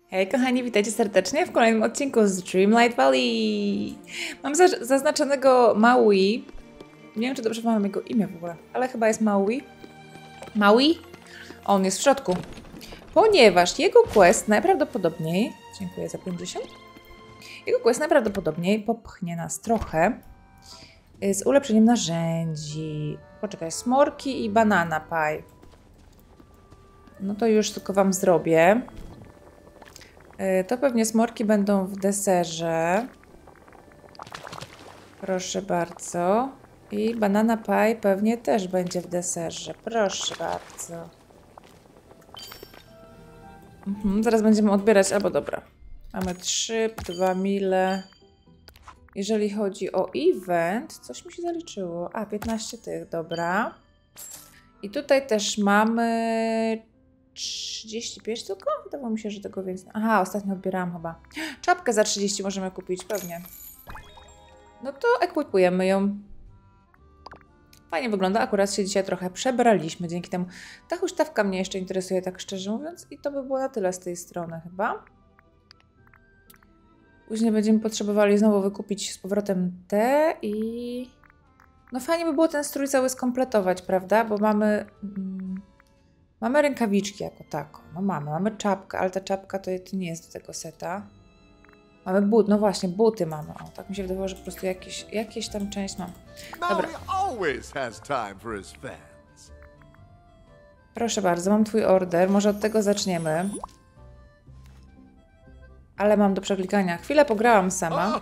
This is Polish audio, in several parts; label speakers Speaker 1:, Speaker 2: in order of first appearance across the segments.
Speaker 1: Hej kochani, witajcie serdecznie w kolejnym odcinku z Dreamlight Valley. Mam zaznaczonego Maui. Nie wiem, czy dobrze mam jego imię w ogóle, ale chyba jest Maui. Maui? On jest w środku. Ponieważ jego quest najprawdopodobniej... Dziękuję za 50. Jego quest najprawdopodobniej popchnie nas trochę z ulepszeniem narzędzi. Poczekaj, smorki i banana pie. No to już tylko wam zrobię. To pewnie smorki będą w deserze. Proszę bardzo. I banana pie pewnie też będzie w deserze. Proszę bardzo. Zaraz będziemy odbierać, albo dobra. Mamy 3, 2 mile. Jeżeli chodzi o event, coś mi się zaliczyło. 15 tych, dobra. I tutaj też mamy 35 tylko? Wydawało mi się, że tego więcej. Aha, ostatnio odbierałam chyba. Czapkę za 30 możemy kupić, pewnie. No to ekwipujemy ją. Fajnie wygląda, akurat się dzisiaj trochę przebraliśmy dzięki temu. Ta huśtawka mnie jeszcze interesuje, tak szczerze mówiąc. I to by było na tyle z tej strony chyba. Później będziemy potrzebowali znowu wykupić z powrotem te i... No fajnie by było ten strój cały skompletować, prawda? Bo mamy... Mamy rękawiczki jako tako. No mamy czapkę, ale ta czapka to nie jest do tego seta. Mamy but, no właśnie, buty mamy. O, tak mi się wydawało, że po prostu jakieś tam część mam. Dobra. Proszę bardzo, mam twój order. Może od tego zaczniemy. Ale mam do przeklikania. Chwilę pograłam sama.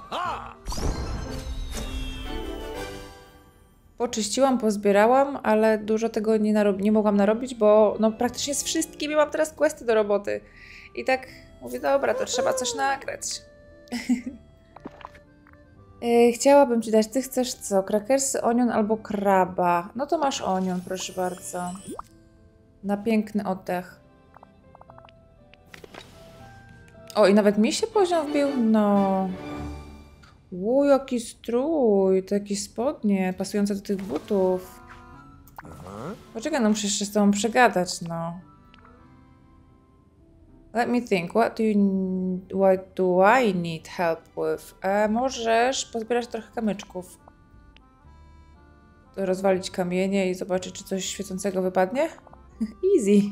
Speaker 1: Poczyściłam, pozbierałam, ale dużo tego nie mogłam narobić, bo no praktycznie z wszystkimi mam teraz questy do roboty. I tak mówię, dobra, to trzeba coś nagrać. Chciałabym ci dać, ty chcesz co? Krakersy, onion albo kraba. No to masz onion, proszę bardzo. Na piękny oddech. O, i nawet mi się poziom wbił? No... jaki strój, to jakieś spodnie pasujące do tych butów. Poczekaj, no muszę jeszcze z tobą przegadać, no. Let me think, what do I need help with? Możesz pozbierać trochę kamyczków. Rozwalić kamienie i zobaczyć, czy coś świecącego wypadnie? Easy.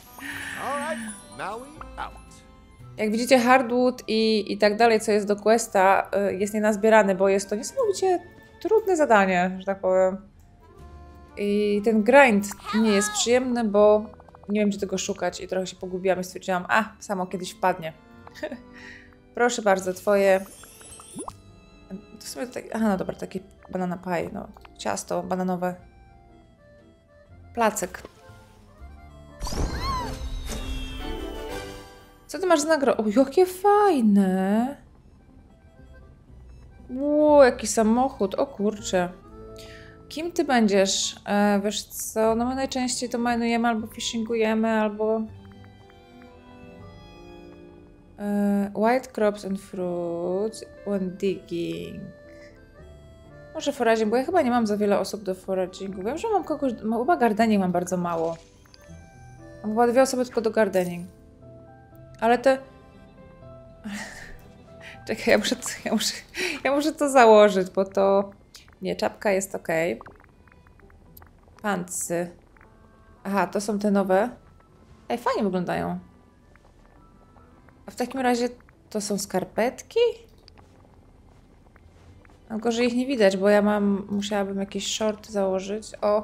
Speaker 1: Jak widzicie, hardwood i tak dalej, co jest do questa, jest nienazbierany, bo jest to niesamowicie trudne zadanie, że tak powiem. I ten grind nie jest przyjemny, bo nie wiem, gdzie tego szukać i trochę się pogubiłam i stwierdziłam, samo kiedyś wpadnie. Proszę bardzo, twoje... To sobie tak... Aha, no dobra, taki banana pie, no. Ciasto bananowe. Placek. Co ty masz za nagrodę? O, jakie fajne! Jaki samochód, o kurczę. Kim ty będziesz? Wiesz co, no my najczęściej to minujemy albo fishingujemy, albo... White crops and fruits when digging. Może foraging, bo ja chyba nie mam za wiele osób do foragingu. Wiem, że mam kogoś... Chyba gardening mam bardzo mało. Mam chyba 2 osoby tylko do gardening. Ale te... Czekaj, ja muszę to założyć, bo to... Nie, czapka jest ok. Pantsy. Aha, to są te nowe. Ej, fajnie wyglądają. A w takim razie to są skarpetki? Tylko, że ich nie widać, bo ja musiałabym jakieś shorty założyć. O!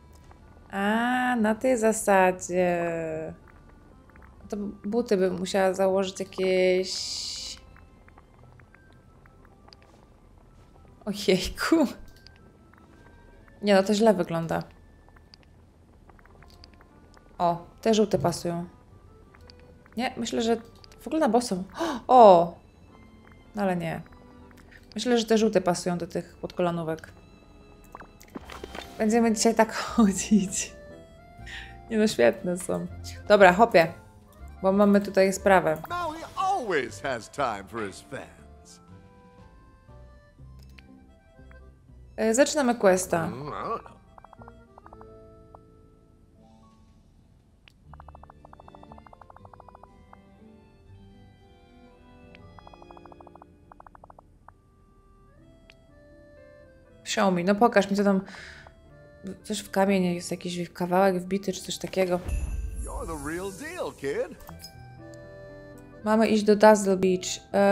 Speaker 1: Na tej zasadzie. To buty bym musiała założyć jakieś... Ojejku. Nie no, to źle wygląda. O, te żółte pasują. Nie, myślę, że w ogóle na boso. O! No ale nie. Myślę, że te żółte pasują do tych podkolanówek. Będziemy dzisiaj tak chodzić. Nie no, świetne są. Dobra, hopie. Bo mamy tutaj sprawę. Zaczynamy questa. Show me. No pokaż mi, co tam... Coś w kamień jest, jakiś kawałek wbity, czy coś takiego.
Speaker 2: You're the real deal, kid.
Speaker 1: Mamy iść do Dazzle Beach.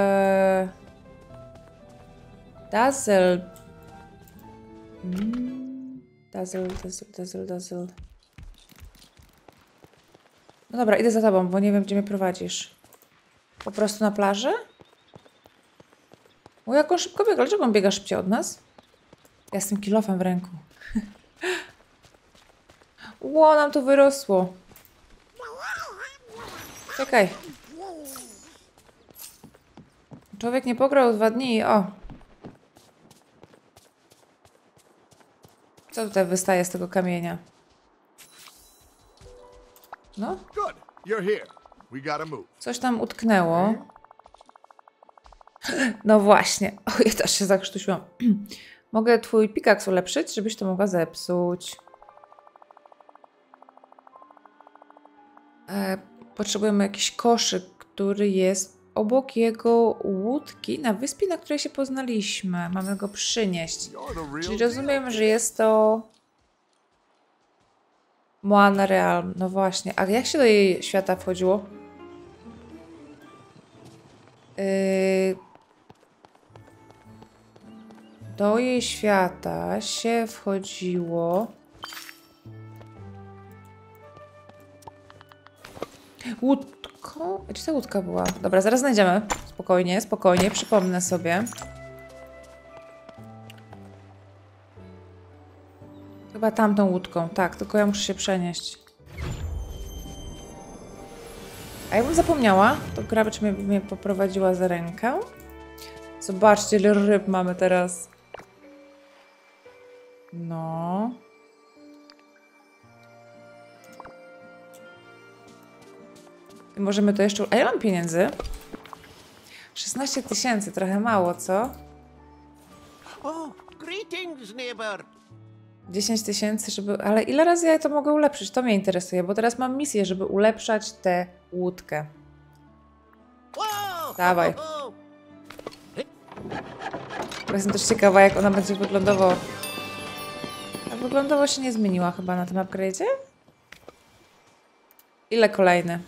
Speaker 1: Dazzle. Dazzle. No dobra, idę za tobą, bo nie wiem, gdzie mnie prowadzisz. Po prostu na plażę? O, jak on szybko biega. Dlaczego on biega szybciej od nas? Ja z tym kilofem w ręku. Ło, nam to wyrosło. Czekaj. Człowiek nie pograł 2 dni. O. Co tutaj wystaje z tego kamienia? No,
Speaker 2: Good. You're here. We gotta move.
Speaker 1: coś tam utknęło. No właśnie. Oj, też się zakrztusiłam. Mogę twój pikaks ulepszyć, żebyś to mogła zepsuć. Potrzebujemy jakiś koszyk, który jest obok jego łódki na wyspie, na której się poznaliśmy. Mamy go przynieść.
Speaker 2: You're the real
Speaker 1: Czyli
Speaker 2: deal.
Speaker 1: rozumiem, że jest to Moana Realm. No właśnie. A jak się do jej świata wchodziło? Do jej świata się wchodziło... Łódką? Gdzie ta łódka była? Dobra, zaraz znajdziemy. Spokojnie, spokojnie. Przypomnę sobie. Chyba tamtą łódką. Tak, tylko ja muszę się przenieść. A jakbym zapomniała, to gra by mnie poprowadziła za rękę. Zobaczcie, ile ryb mamy teraz. No. I możemy to jeszcze... A ja mam pieniędzy. 16 000, trochę mało, co?
Speaker 3: Oh, greetings, neighbor.
Speaker 1: 10 000, żeby... Ale ile razy ja to mogę ulepszyć? To mnie interesuje, bo teraz mam misję, żeby ulepszać tę łódkę.
Speaker 3: Whoa!
Speaker 1: Dawaj.
Speaker 3: Ho, ho.
Speaker 1: Bo jestem też ciekawa, jak ona będzie wyglądowo... A wyglądowo się nie zmieniła chyba na tym upgrade'zie? Ile kolejny?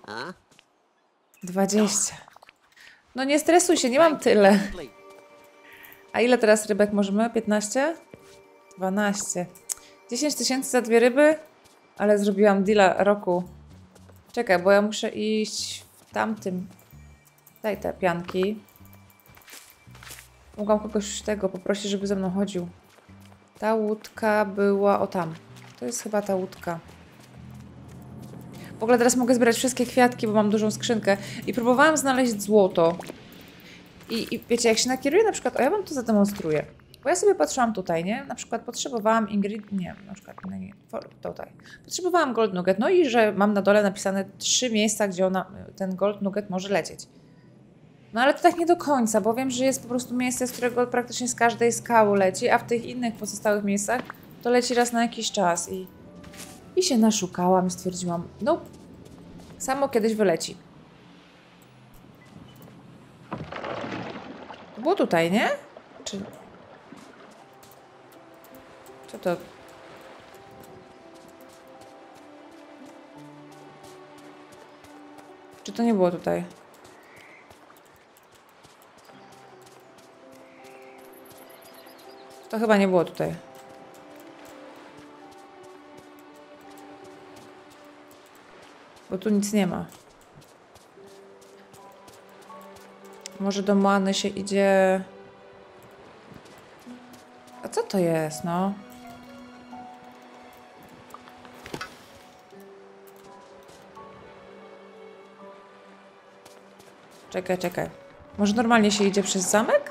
Speaker 1: 20. No nie stresuj się, nie mam tyle. A ile teraz rybek możemy? 15? 12. 10 000 za 2 ryby? Ale zrobiłam deala roku. Czekaj, bo ja muszę iść w tamtym. Daj te pianki. Mogłam kogoś tego poprosić, żeby ze mną chodził. Ta łódka była... O tam. To jest chyba ta łódka. W ogóle teraz mogę zbierać wszystkie kwiatki, bo mam dużą skrzynkę. I próbowałam znaleźć złoto. I wiecie, jak się nakieruję na przykład... O, ja wam to zademonstruję. Bo ja sobie patrzyłam tutaj, nie? Na przykład potrzebowałam nie, na przykład nie, tutaj. Potrzebowałam Gold Nugget. No i że mam na dole napisane 3 miejsca, gdzie ten Gold Nugget może lecieć. No ale to tak nie do końca, bo wiem, że jest po prostu miejsce, z którego praktycznie z każdej skały leci, a w tych innych pozostałych miejscach to leci raz na jakiś czas. I się naszukałam i stwierdziłam, no, samo kiedyś wyleci. To było tutaj, nie? Czy... Co to? Czy to nie było tutaj? To chyba nie było tutaj. Bo tu nic nie ma. Może do Moany się idzie... A co to jest, no? Czekaj, czekaj. Może normalnie się idzie przez zamek?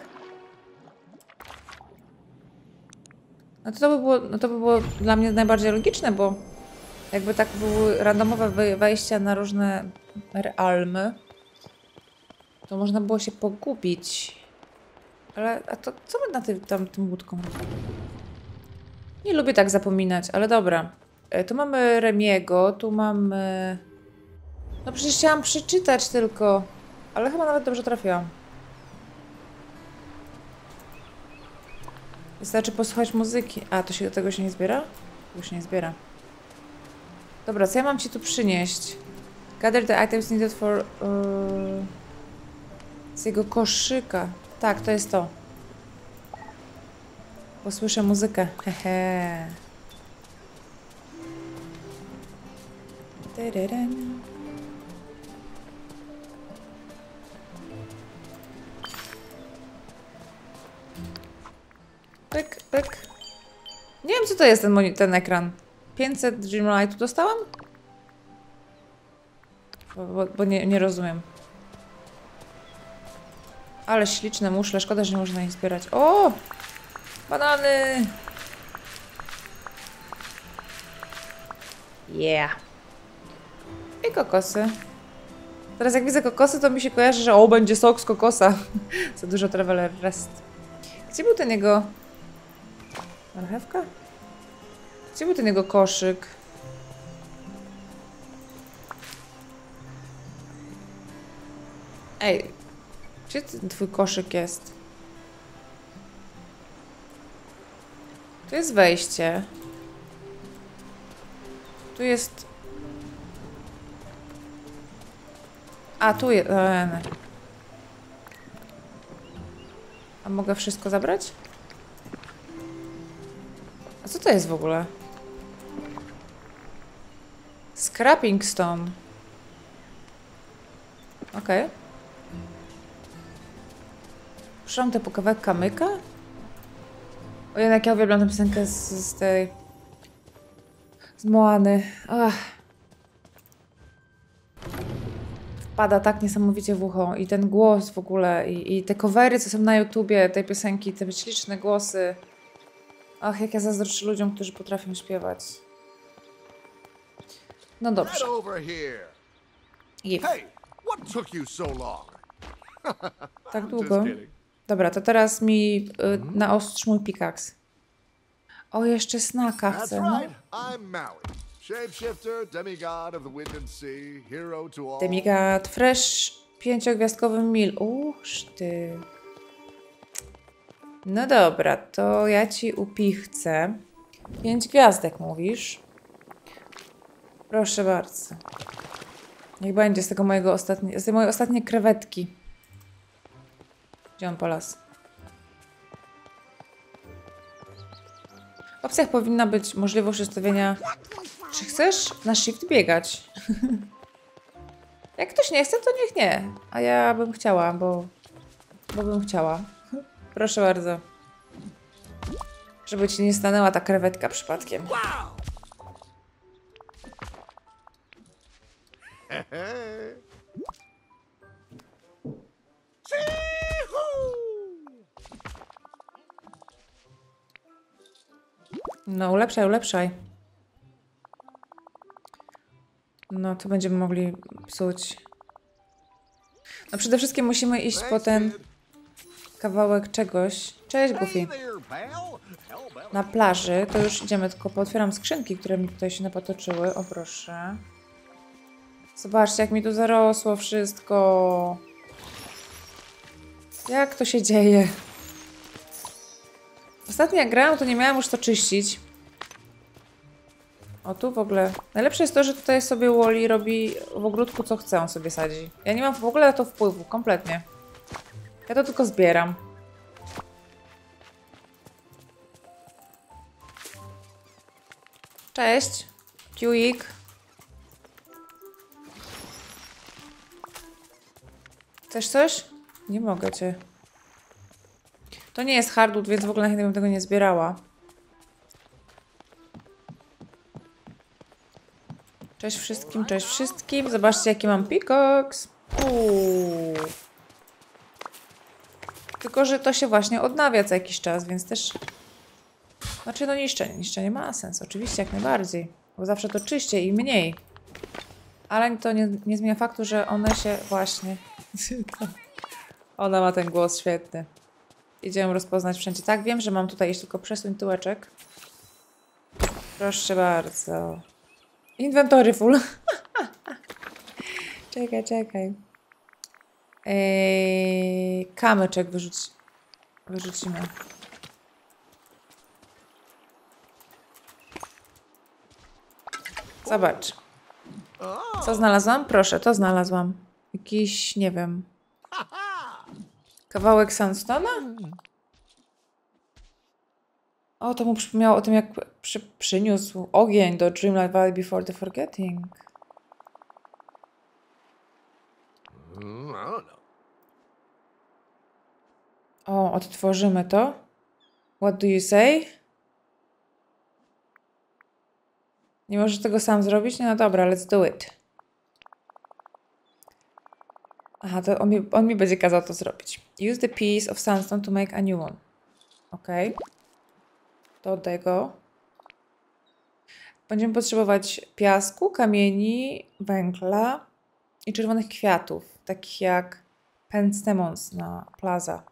Speaker 1: No to by było dla mnie najbardziej logiczne, bo jakby tak były randomowe wejścia na różne realmy, to można było się pogubić. Ale, a to co my na tym łódką robimy? Nie lubię tak zapominać, ale dobra. Tu mamy Remiego, tu mamy... No przecież chciałam przeczytać tylko, ale chyba nawet dobrze trafiłam. Wystarczy posłuchać muzyki. A, to się do tego się nie zbiera? Już się nie zbiera. Dobra, co ja mam ci tu przynieść? Gather the items needed for... z jego koszyka. Tak, to jest to. Posłyszę muzykę. Hehe. Tyryryń. Pyk, pyk. Nie wiem, co to jest ten ekran. 500 Dreamlightu dostałam? Bo nie rozumiem. Ale śliczne muszle. Szkoda, że nie można ich zbierać. O! Banany! Yeah. I kokosy. Teraz jak widzę kokosy, to mi się kojarzy, że będzie sok z kokosa. Za dużo Traveler Rest. Gdzie był ten jego... marchewka? Gdzie był ten jego koszyk? Ej, gdzie ten twój koszyk jest? Tu jest wejście. Tu jest... A, tu jest... A mogę wszystko zabrać? A co to jest w ogóle? Scrapping stone. Okej. Przyszłam tę po kawałek kamyka? O, jednak ja uwielbiam tę piosenkę z tej... z Moany. Ach. Wpada tak niesamowicie w ucho. I ten głos w ogóle. I te covery, co są na YouTubie tej piosenki. Te śliczne głosy. Ach, jak ja zazdroszczę ludziom, którzy potrafią śpiewać. No dobrze.
Speaker 2: Get over here.
Speaker 1: Give.
Speaker 2: Hey, what took you so long?
Speaker 1: Tak
Speaker 2: Just
Speaker 1: długo.
Speaker 2: kidding.
Speaker 1: Dobra, to teraz mi naostrz mój pikaks. O, jeszcze snaka
Speaker 2: That's
Speaker 1: chcę, no.
Speaker 2: right. I'm Maui, shapeshifter, demigod of the wind and sea, hero to all.
Speaker 1: Demigod Fresh 5-gwiazdkowy meal. Uż ty. No dobra, to ja ci upichcę. 5 gwiazdek mówisz. Proszę bardzo. Niech będzie z tego mojego z tej mojej ostatniej krewetki. Gdzie on polas? W opcjach powinna być możliwość ustawienia... Czy chcesz na shift biegać? Jak ktoś nie chce, to niech nie. A ja bym chciała, bo bym chciała. Proszę bardzo. Żeby ci nie stanęła ta krewetka przypadkiem. No, ulepszaj, ulepszaj. No, to będziemy mogli psuć. No, przede wszystkim musimy iść po ten kawałek czegoś. Cześć, Goofy. Na plaży. To już idziemy, tylko pootwieram skrzynki, które mi tutaj się napotoczyły. O, proszę. Zobaczcie, jak mi tu zarosło wszystko. Jak to się dzieje? Ostatnio jak grałam, to nie miałam już to czyścić. O, tu w ogóle... Najlepsze jest to, że tutaj sobie Wally robi w ogródku, co chce, on sobie sadzi. Ja nie mam w ogóle na to wpływu, kompletnie. Ja to tylko zbieram. Cześć. Kiwik. Chcesz coś? Nie mogę cię. To nie jest hardwood, więc w ogóle chętnie bym tego nie zbierała. Cześć wszystkim, cześć wszystkim. Zobaczcie, jaki mam pickaxe. Tylko, że to się właśnie odnawia co jakiś czas, więc też... Znaczy, no niszczenie ma sens. Oczywiście, jak najbardziej. Bo zawsze to czyściej i mniej. Ale to nie zmienia faktu, że one się właśnie... Ona ma ten głos świetny. Idziemy rozpoznać wszędzie. Tak, wiem, że mam tutaj iść, tylko przesuń tyłeczek. Proszę bardzo. Inwentory full. Czekaj. Kamyczek wyrzucimy. Zobacz. Co znalazłam? Proszę, to znalazłam. Jakiś, nie wiem... Kawałek sandstone'a? O, to mu przypomniało o tym, jak przyniósł ogień do Dreamlight Valley before the forgetting.
Speaker 3: I don't know.
Speaker 1: O, odtworzymy to. What do you say? Nie możesz tego sam zrobić? No dobra, let's do it. Aha, to on mi będzie kazał to zrobić. Use the piece of sandstone to make a new one. Okej. To oddaj go. Będziemy potrzebować piasku, kamieni, węgla i czerwonych kwiatów, takich jak penstemons na plaza.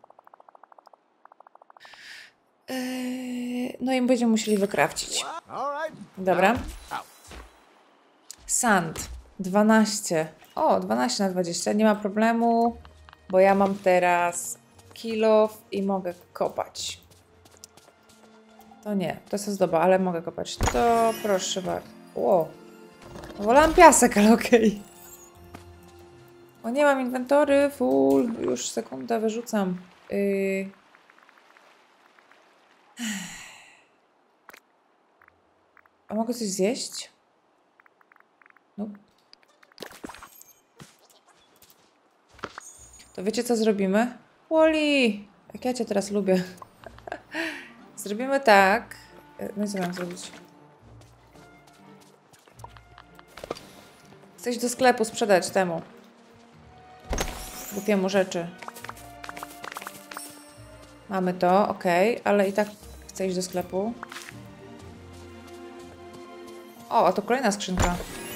Speaker 1: No i będziemy musieli wykrawcić.
Speaker 2: All right.
Speaker 1: Dobra.
Speaker 2: Out.
Speaker 1: Sand. 12. O, 12 na 20. Nie ma problemu, bo ja mam teraz kilof i mogę kopać. To nie, to jest ozdoba, ale mogę kopać. To proszę bardzo. Ło. Wolałam piasek, ale okej. O, nie mam inwentory, full. Już sekundę wyrzucam. A mogę coś zjeść? No. To wiecie, co zrobimy? Woli! Jak ja cię teraz lubię. Zrobimy tak. No i co mam zrobić? Chcę iść do sklepu sprzedać temu. Głupiemu rzeczy. Mamy to, ok, ale i tak chcę iść do sklepu. O, a to kolejna skrzynka.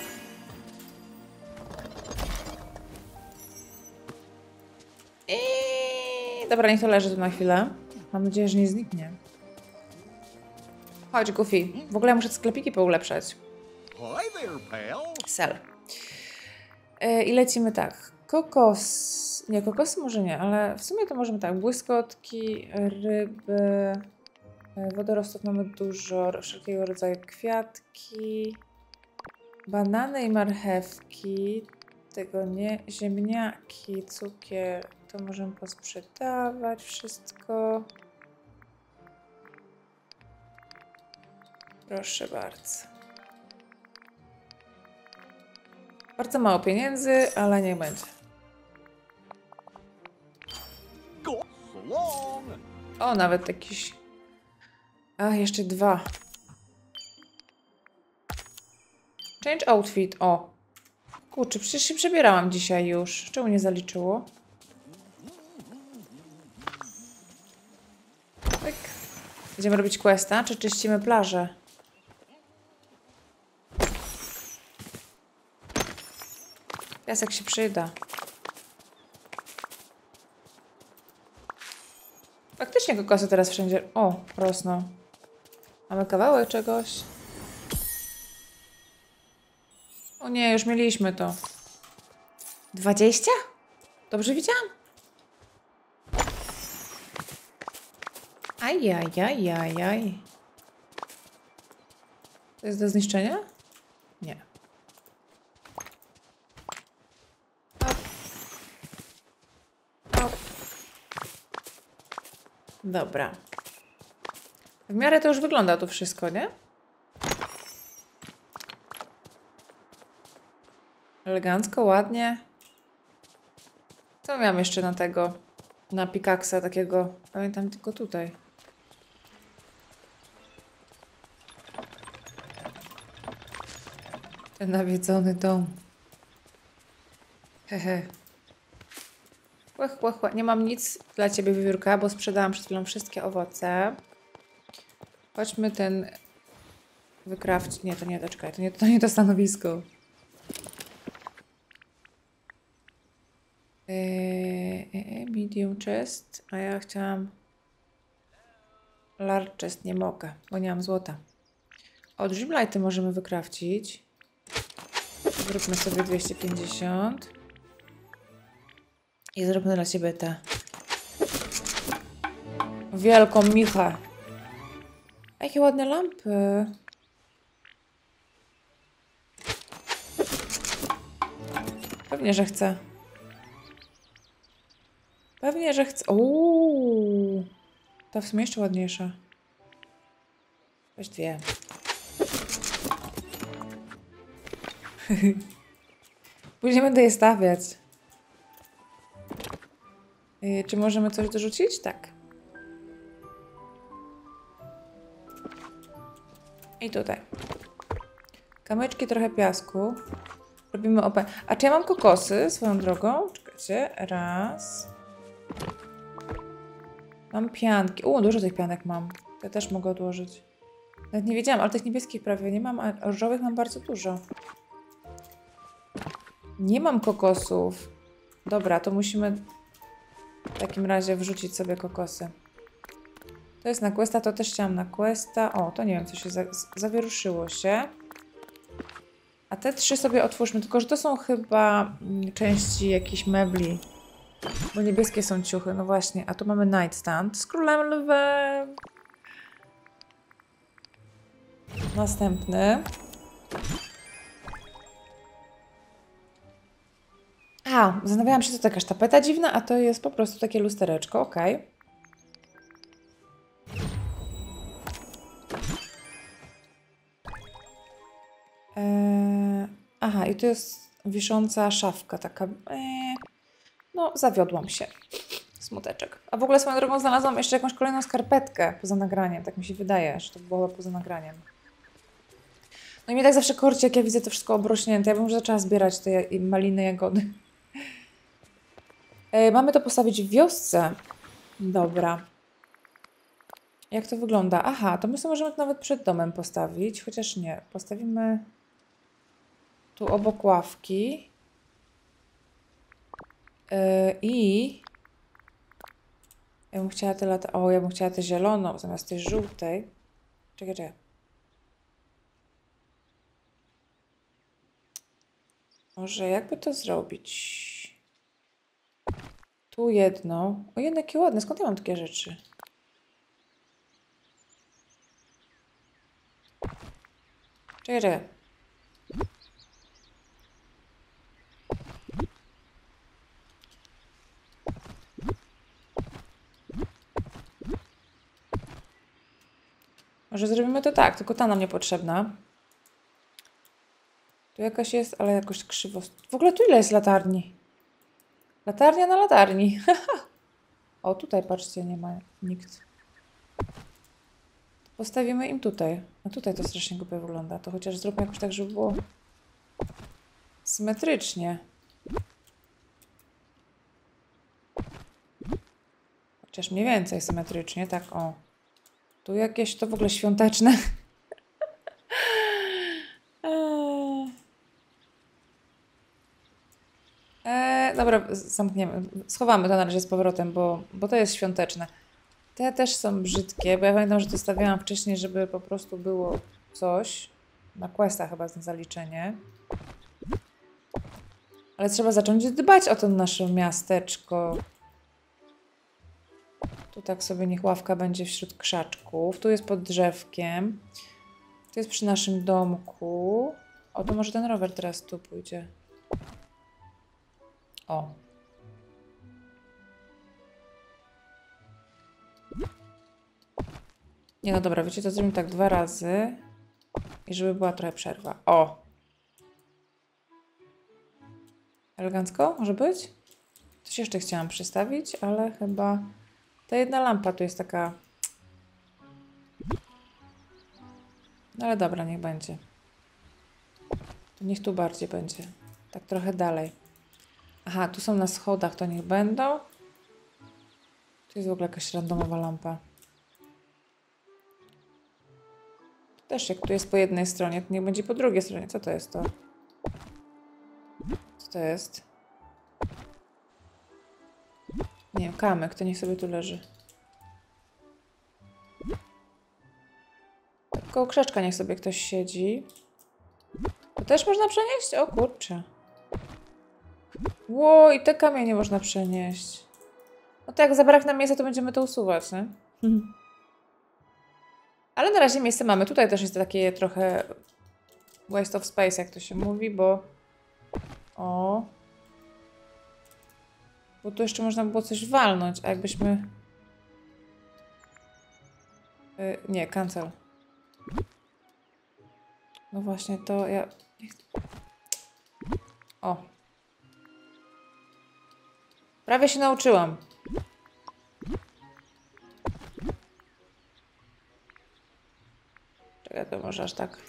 Speaker 1: Dobra, niech to leży tu na chwilę. Mam nadzieję, że nie zniknie. Chodź, Goofy. W ogóle ja muszę sklepiki poulepszać.
Speaker 2: Hi there, pal.
Speaker 1: Sel. I lecimy tak. Kokos. Nie, kokosy może nie, ale w sumie to możemy tak. Błyskotki, ryby, wodorostów mamy dużo, wszelkiego rodzaju kwiatki, banany i marchewki. Tego nie. Ziemniaki, cukier. To możemy posprzedawać wszystko. Proszę bardzo. Bardzo mało pieniędzy, ale niech będzie.
Speaker 2: Go so long.
Speaker 1: O, nawet jakiś... A, jeszcze 2. Change outfit. O. Kurczę, przecież się przebierałam dzisiaj już. Czemu nie zaliczyło? Tak. Będziemy robić questa, czy czyścimy plażę? Piasek się przyda. Faktycznie kokosy teraz wszędzie... O, rosną. Mamy kawałek czegoś. O nie, już mieliśmy to. 20? Dobrze widziałam? Ajajajajaj. To jest do zniszczenia? Nie. Hop. Hop. Dobra. W miarę to już wygląda tu wszystko, nie? Elegancko, ładnie. Co miałam jeszcze na tego? Na pikaksa takiego. Pamiętam tylko tutaj. Ten nawiedzony dom. Hehe. Nie mam nic dla ciebie, wiewiórka, bo sprzedałam przed chwilą wszystkie owoce. Chodźmy ten wykrawć. Nie, to nie, to czekaj, to nie to stanowisko. Medium chest, a ja chciałam large chest, nie mogę, bo nie mam złota. O, Dreamlighty możemy wykrawcić. Zróbmy sobie 250. I zróbmy dla siebie tę wielką michę. Jakie ładne lampy. Pewnie, że chcę. Pewnie, że chcę. Uuu. Ta w sumie jeszcze ładniejsza. Weź 2. Później będę je stawiać. Czy możemy coś dorzucić? Tak. I tutaj. Kamyczki, trochę piasku. Robimy OP. A czy ja mam kokosy swoją drogą? Czekajcie. Raz. Mam pianki. Dużo tych pianek mam. Ja też mogę odłożyć. Nawet nie wiedziałam, ale tych niebieskich prawie nie mam, a różowych mam bardzo dużo. Nie mam kokosów. Dobra, to musimy w takim razie wrzucić sobie kokosy. To jest na questa, to też chciałam na questa. O, to nie wiem, co się zawieruszyło się. A te 3 sobie otwórzmy, tylko że to są chyba części jakichś mebli. Bo niebieskie są ciuchy, no właśnie. A tu mamy nightstand z królem lwem. Następny. Zastanawiałam się, co to jakaś tapeta dziwna, a to jest po prostu takie lustereczko, okej. Aha, i to jest wisząca szafka taka. No, zawiodłam się. Smuteczek. A w ogóle swoją drogą znalazłam jeszcze jakąś kolejną skarpetkę poza nagraniem. Tak mi się wydaje, że to było poza nagraniem. No i mnie tak zawsze korci, jak ja widzę to wszystko obrośnięte. Ja bym już zaczęła zbierać te maliny, jagody. Mamy to postawić w wiosce. Dobra. Jak to wygląda? Aha, to my sobie możemy to nawet przed domem postawić. Chociaż nie. Postawimy tu obok ławki. I ja bym chciała tę ja bym chciała tę zieloną zamiast tej żółtej. Czekaj. Może jakby to zrobić? Tu jedno. O, jakie ładne. Skąd ja mam takie rzeczy? Czekaj. Może zrobimy to tak, tylko ta nam niepotrzebna. Tu jakaś jest, ale jakoś krzywo. W ogóle tu ile jest latarni? Latarnia na latarni. O, tutaj patrzcie, nie ma nikt. Postawimy im tutaj. A tutaj to strasznie głupio wygląda. To chociaż zróbmy jakoś tak, żeby było symetrycznie. Chociaż mniej więcej symetrycznie, tak o. Tu jakieś to w ogóle świąteczne. Dobra, zamkniemy. Schowamy to na razie z powrotem, bo to jest świąteczne. Te też są brzydkie, bo ja pamiętam, że to stawiałam wcześniej, żeby po prostu było coś. Na questa chyba za zaliczenie. Ale trzeba zacząć dbać o to nasze miasteczko. Tu tak sobie niech ławka będzie wśród krzaczków. Tu jest pod drzewkiem. Tu jest przy naszym domku. O, to może ten rower teraz tu pójdzie. O. Nie, no dobra, wiecie, to zrobimy tak 2 razy. I żeby była trochę przerwa. O! Elegancko? Może być? Coś jeszcze chciałam przystawić, ale chyba ta jedna lampa tu jest taka... No ale dobra, niech będzie. To niech tu bardziej będzie. Tak trochę dalej. Aha, tu są na schodach, to niech będą. Tu jest w ogóle jakaś randomowa lampa. Tu też jak tu jest po jednej stronie, to niech będzie po drugiej stronie. Co to jest to? Co to jest? Nie wiem, kamyk, to niech sobie tu leży. Tak koło krzaczka niech sobie ktoś siedzi. To też można przenieść? O kurczę. Ło, i te kamienie można przenieść. No to jak zabraknie miejsca, to będziemy to usuwać, nie? Ale na razie miejsce mamy. Tutaj też jest takie trochę waste of space, jak to się mówi, bo... O... Bo tu jeszcze można było coś walnąć, a jakbyśmy... nie, cancel. No właśnie, to ja... O. Prawie się nauczyłam. Czekaj, to może aż tak.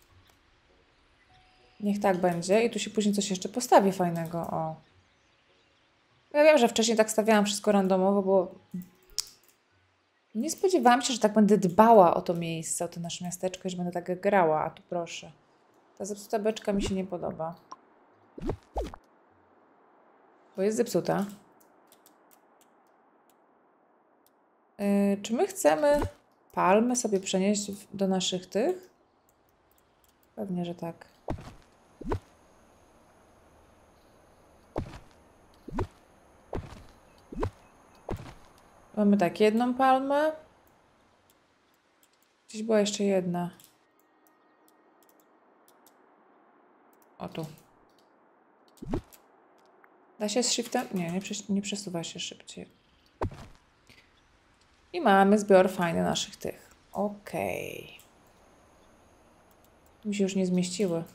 Speaker 1: Niech tak będzie. I tu się później coś jeszcze postawi fajnego. O. Ja wiem, że wcześniej tak stawiałam wszystko randomowo, bo nie spodziewałam się, że tak będę dbała o to miejsce, o to nasze miasteczko i że będę tak grała. A tu proszę. Ta zepsuta beczka mi się nie podoba. Bo jest zepsuta. Czy my chcemy palmy sobie przenieść do naszych tych? Pewnie, że tak. Mamy tak, jedną palmę. Gdzieś była jeszcze jedna. O tu. Da się z shiftem? Nie, nie przesuwa się szybciej. I mamy zbiór fajny naszych tych. Okej. Mi się już nie zmieściły.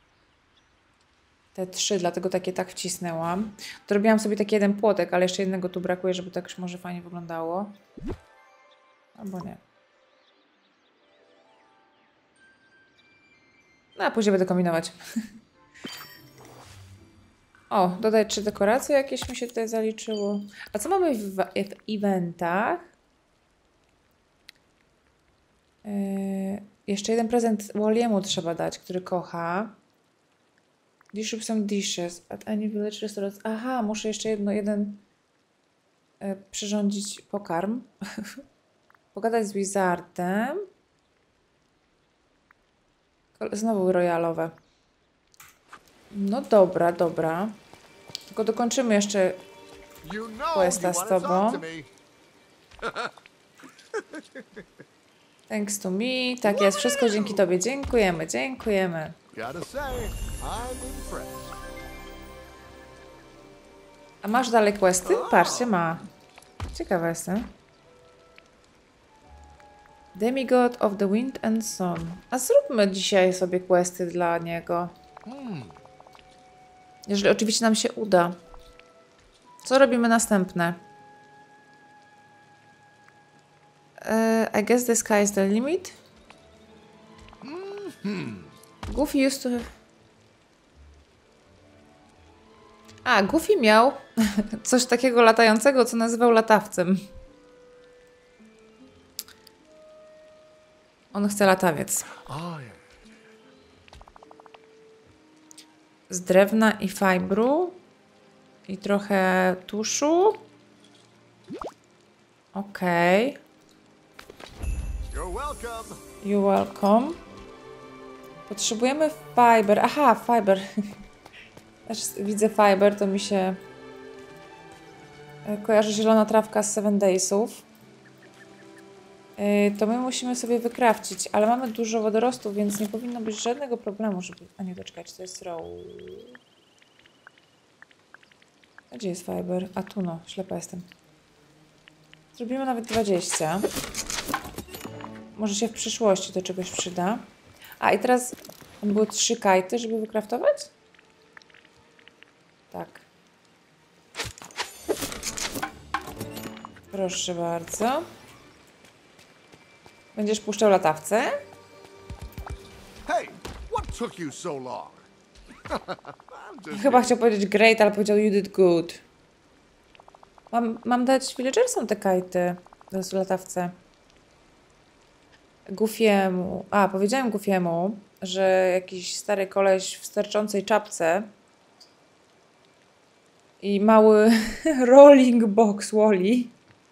Speaker 1: Te 3, dlatego takie tak wcisnęłam. Zrobiłam sobie taki jeden płotek, ale jeszcze jednego tu brakuje, żeby tak już może fajnie wyglądało. Albo nie. No, a później będę kombinować. O, dodać 3 dekoracje jakieś mi się tutaj zaliczyło. A co mamy w eventach? Jeszcze jeden prezent Walliemu trzeba dać, który kocha. Dish up some dishes at any village restaurant. Aha, muszę jeszcze jeden przyrządzić pokarm. Pogadać z Wizardem. Znowu royalowe. No dobra, dobra. Tylko dokończymy jeszcze questa z tobą. Thanks to me. Tak jest, wszystko dzięki tobie. Dziękujemy, dziękujemy. A masz dalej questy? Patrzcie, ma. Ciekawa jestem. Demigod of the Wind and Sun. A zróbmy dzisiaj sobie questy dla niego. Jeżeli oczywiście nam się uda. Co robimy następne? I guess the sky is the limit. Goofy used to have... A, Goofy miał coś takiego latającego, co nazywał latawcem. On chce latawiec. Z drewna i fibru. I trochę tuszu. Okej. You're welcome. Potrzebujemy fiber. Aha, fiber. Aż widzę fiber, to mi się kojarzy zielona trawka z 7 Daysów. To my musimy sobie wykrafcić, ale mamy dużo wodorostów, więc nie powinno być żadnego problemu, żeby... A nie, doczekać, to jest row. A gdzie jest fiber? A tu no, ślepa jestem. Zrobimy nawet 20. Może się w przyszłości do czegoś przyda. A i teraz były 3 kajty, żeby wykraftować? Tak. Proszę bardzo. Będziesz puszczał latawce?
Speaker 2: Hey, what took you so long?
Speaker 1: Chyba chciał powiedzieć great, ale powiedział you did good. Mam dać villagersom te kajty w latawce. Goofiemu. A, powiedziałem Goofiemu, że jakiś stary koleś w sterczącej czapce i mały rolling box Wally.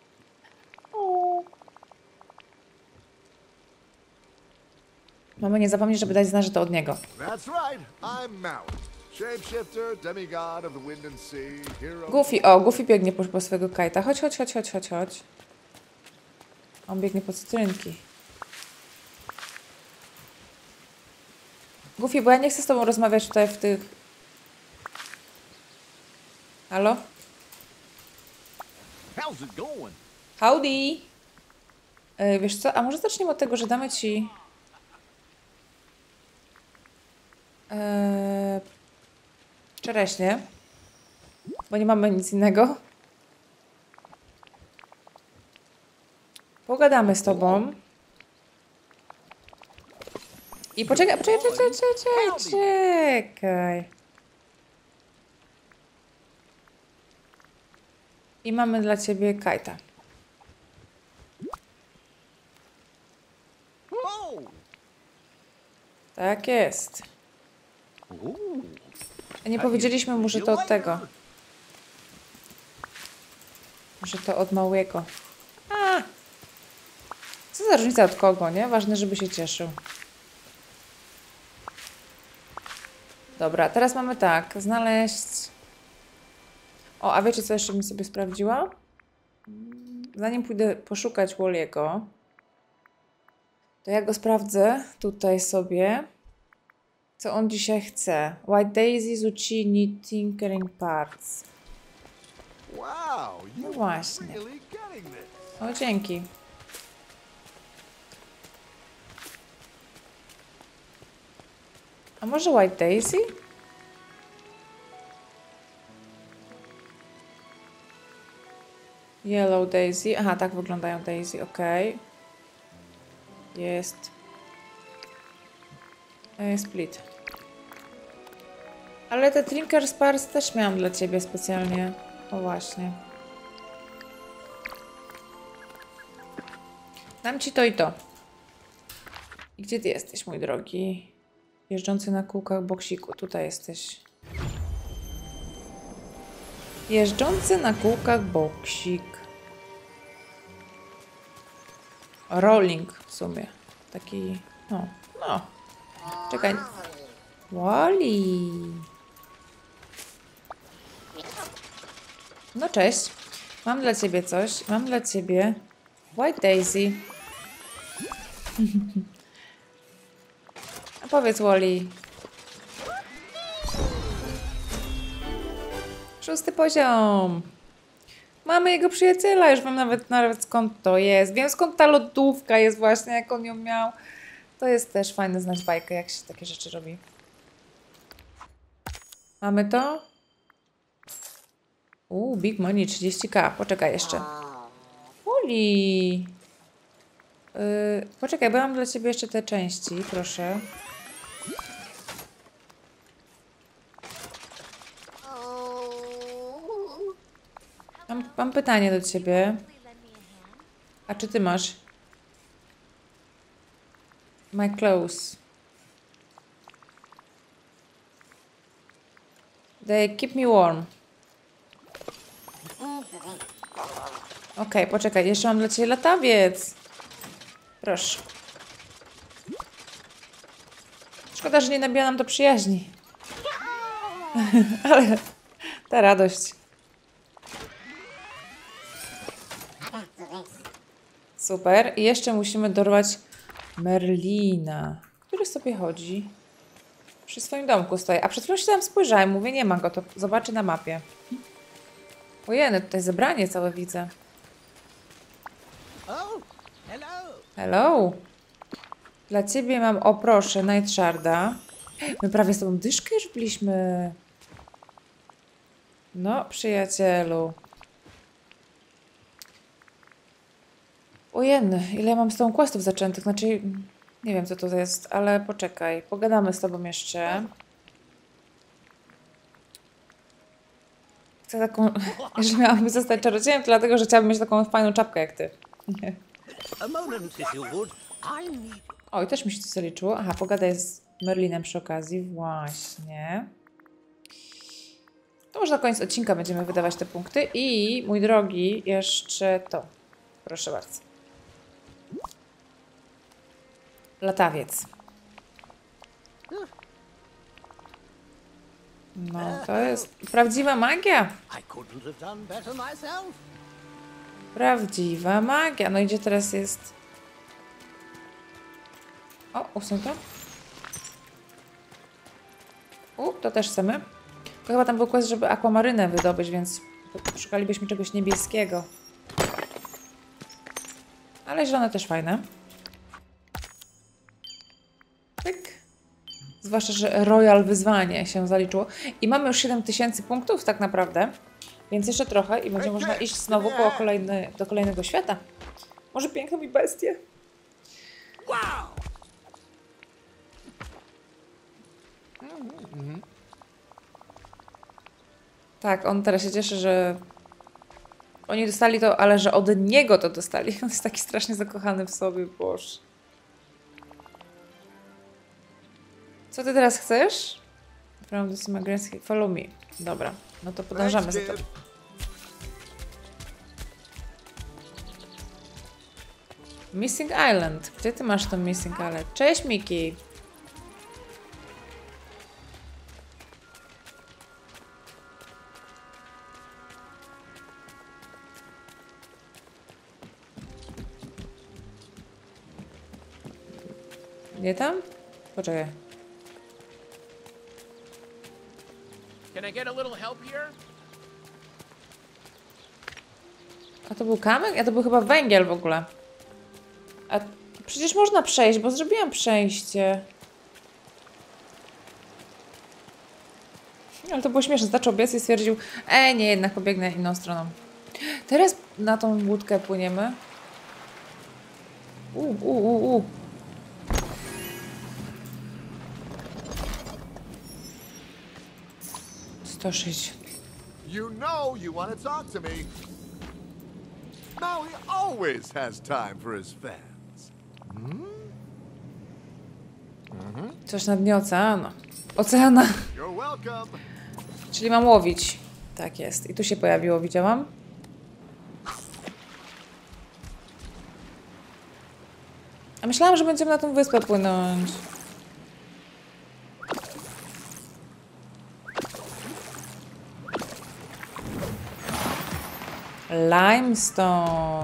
Speaker 1: Mamy nie zapomnieć, żeby dać znać, że to od niego.
Speaker 2: That's right. I'm Maui, shapeshifter, demigod of the wind and sea, hero.
Speaker 1: Goofy, o, Goofy biegnie po swojego kajta. Chodź, chodź, chodź, chodź, chodź, chodź. On biegnie po cytrynki. Goofy, bo ja nie chcę z tobą rozmawiać tutaj w tych... Halo?
Speaker 4: How's it going?
Speaker 1: Howdy! Wiesz co, a może zaczniemy od tego, że damy ci... czereśnie. Bo nie mamy nic innego. Pogadamy z tobą. I poczekaj. I mamy dla ciebie kajta.
Speaker 4: Oh.
Speaker 1: Tak jest.
Speaker 4: Ooh.
Speaker 1: A nie powiedzieliśmy mu, że to od tego. Że to od małego. A! Co za różnica od kogo, nie? Ważne, żeby się cieszył. Dobra, teraz mamy tak. Znaleźć... O, a wiecie co jeszcze bym sobie sprawdziła? Zanim pójdę poszukać Wally'ego, to ja go sprawdzę tutaj sobie, co on dzisiaj chce. White Daisy, zucchini, tinkering parts.
Speaker 2: Wow,
Speaker 1: No
Speaker 2: you're
Speaker 1: właśnie.
Speaker 2: really getting this.
Speaker 1: O, dzięki. A może White Daisy? Yellow Daisy. Aha, tak wyglądają Daisy, ok. Jest. Split. Ale te Trinkers Parts też miałam dla ciebie specjalnie. O właśnie. Dam ci to i to. I gdzie ty jesteś, mój drogi? Jeżdżący na kółkach boksiku. Tutaj jesteś. Jeżdżący na kółkach boksik. Rolling w sumie. Taki... No. Czekaj. Wally. No cześć. Mam dla ciebie coś. Mam dla ciebie White Daisy. A powiedz Wally. 6. poziom. Mamy jego przyjaciela. Już wiem nawet skąd to jest. Wiem skąd ta lodówka jest właśnie, jak on ją miał. To jest też fajne znać bajkę, jak się takie rzeczy robi. Mamy to? Big money, 30k. Poczekaj jeszcze. Wally. Poczekaj, bo ja mam dla ciebie jeszcze te części, proszę. Mam pytanie do ciebie. A czy ty masz? My clothes. They keep me warm. Okej, poczekaj, jeszcze mam dla ciebie latawiec. Proszę. Szkoda, że nie nabija nam to przyjaźni. Ale ta radość. Super. I jeszcze musimy dorwać Merlina, który sobie chodzi. Przy swoim domku stoi. A przed chwilą się tam spojrzałem. Mówię, nie ma go. To zobaczy na mapie. Ojej, tutaj zebranie całe widzę.
Speaker 4: Oh, hello.
Speaker 1: Hello. Dla ciebie mam, o proszę, Night Sharda. My prawie z tobą dyszkę już byliśmy. No, przyjacielu. Ojej, ile ja mam z tą questów zaczętych. Znaczy, nie wiem co to jest, ale poczekaj. Pogadamy z tobą jeszcze. Chcę taką... Jeżeli miałabym zostać czarodziejem, to dlatego, że chciałabym mieć taką fajną czapkę jak ty.
Speaker 4: A moment, if you would. I need...
Speaker 1: O, i też mi się to zaliczyło. Aha, pogadaj z Merlinem przy okazji. Właśnie. To może na koniec odcinka będziemy wydawać te punkty. I, mój drogi, jeszcze to. Proszę bardzo. Latawiec. No, to jest prawdziwa magia.
Speaker 4: I couldn't have done better myself.
Speaker 1: Prawdziwa magia. No i gdzie teraz jest... O, usuń to. To też chcemy. To chyba tam był quest, żeby akwamarynę wydobyć, więc szukalibyśmy czegoś niebieskiego. Ale zielone też fajne. Pyk. Zwłaszcza, że Royal wyzwanie się zaliczyło. I mamy już 7000 punktów tak naprawdę. Więc jeszcze trochę i będzie można iść znowu do kolejnego świata. Może piękną i bestię.
Speaker 4: Wow!
Speaker 1: Tak, on teraz się cieszy, że oni dostali to, ale że od niego to dostali. On jest taki strasznie zakochany w sobie, Boże. Co ty teraz chcesz? From the Simagrensky. Follow me. Dobra, no to podążamy za tobą. Missing Island. Gdzie ty masz to Missing Island? Cześć, Miki. Nie tam? Poczekaj.
Speaker 4: Can I get a little help here?
Speaker 1: A to był kamyk? A to był chyba węgiel w ogóle. A przecież można przejść, bo zrobiłam przejście. Ale to było śmieszne. Zaczął biec i stwierdził, nie, jednak pobiegnę inną stroną. Teraz na tą łódkę płyniemy. 106.
Speaker 2: You know you want to talk to me. Maui always has time for his fans.
Speaker 1: Coś na dnie oceanu. Oceana.
Speaker 2: You're welcome.
Speaker 1: Czyli mam łowić. Tak jest. I tu się pojawiło, widziałam. A myślałam, że będziemy na tą wyspę płynąć. Limestone.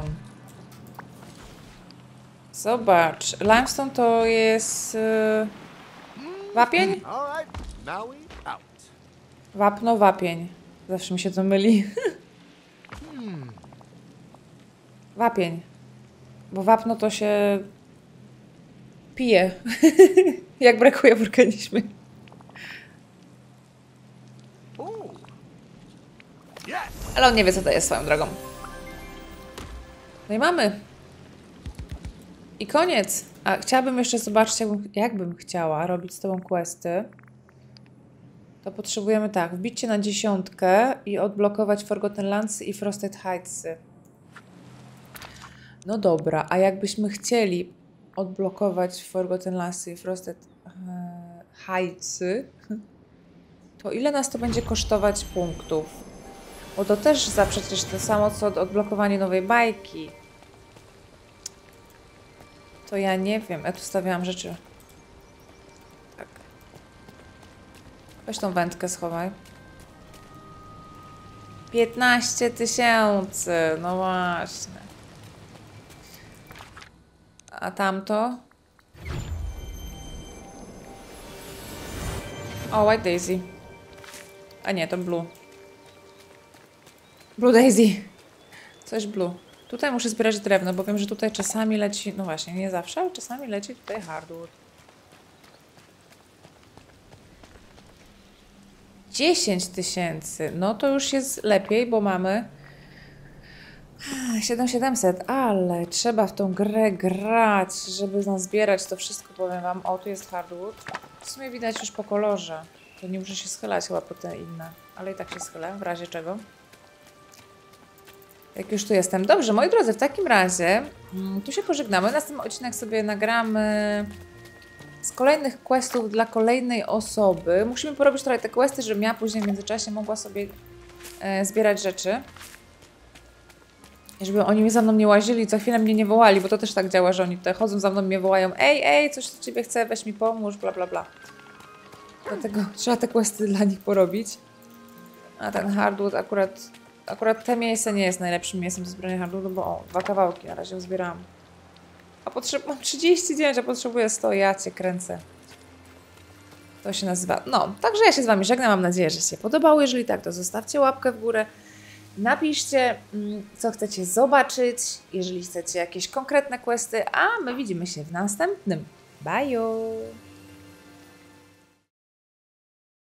Speaker 1: Zobacz. Limestone to jest... wapień?
Speaker 2: All right, Maui out.
Speaker 1: Wapno, wapień. Zawsze mi się to myli. Wapień. Bo wapno to się pije. Jak brakuje w organizmie.
Speaker 2: Ooh. Yes.
Speaker 1: Ale on nie wie, co to jest swoją drogą. No i mamy. I koniec. A chciałabym jeszcze zobaczyć, jakbym chciała robić z tobą questy. To potrzebujemy tak, wbić się na 10 i odblokować Forgotten Lands i Frosted Heightsy. No dobra, a jakbyśmy chcieli odblokować Forgotten Lands i Frosted Heightsy, to ile nas to będzie kosztować punktów? Bo to też za przecież to samo, co odblokowanie nowej bajki. To ja nie wiem, ja tu stawiałam rzeczy. Tak. Weź tą wędkę schowaj. 15 000, no właśnie. A tamto? O, White Daisy. A nie, to Blue. Blue Daisy. Coś Blue. Tutaj muszę zbierać drewno, bo wiem, że tutaj czasami leci... No właśnie, nie zawsze, ale czasami leci tutaj hardwood. 10 000. No to już jest lepiej, bo mamy 7700, ale trzeba w tą grę grać, żeby nazbierać to wszystko, powiem wam. O, tu jest hardwood. W sumie widać już po kolorze. To nie muszę się schylać chyba po te inne, ale i tak się schylę, w razie czego. Jak już tu jestem. Dobrze, moi drodzy, w takim razie tu się pożegnamy. Następny odcinek sobie nagramy z kolejnych questów dla kolejnej osoby. Musimy porobić trochę te questy, żebym ja później w międzyczasie mogła sobie zbierać rzeczy. I żeby oni mi za mną nie łazili, co chwilę mnie nie wołali, bo to też tak działa, że oni tutaj chodzą za mną, mnie wołają: ej, coś do ciebie chcę, weź mi pomóż, bla bla bla. Dlatego trzeba te questy dla nich porobić. A ten hardwood akurat te miejsce nie jest najlepszym miejscem do zbierania hardwoodu, bo o, 2 kawałki na razie zbieram. A mam 39, a potrzebuję 100, ja cię kręcę. To się nazywa. No, także ja się z wami żegnam, mam nadzieję, że się podobało. Jeżeli tak, to zostawcie łapkę w górę Napiszcie, co chcecie zobaczyć, jeżeli chcecie jakieś konkretne questy, a my widzimy się w następnym. Bye!